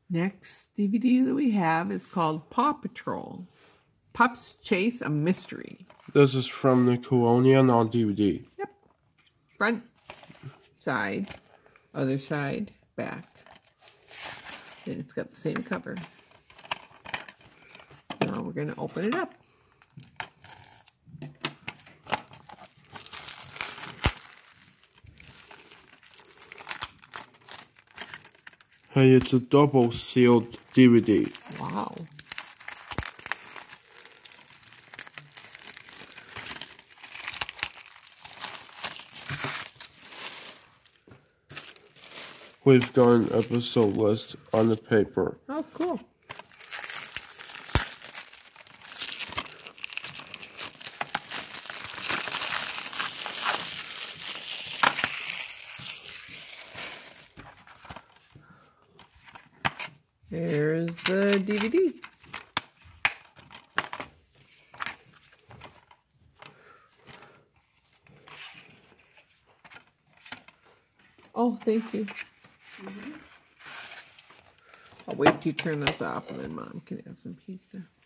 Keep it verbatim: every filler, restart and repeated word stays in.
Next D V D that we have is called Paw Patrol. Pups Chase, a Mystery. This is from the Colonial on D V D. Yep. Front, side, other side, back. And it's got the same cover. Now we're going to open it up. Hey, it's a double sealed D V D. Wow. We've got an episode list on the paper. Oh, cool. There's the D V D. Oh, thank you. Mm-hmm. I'll wait till you turn this off and then Mom can have some pizza.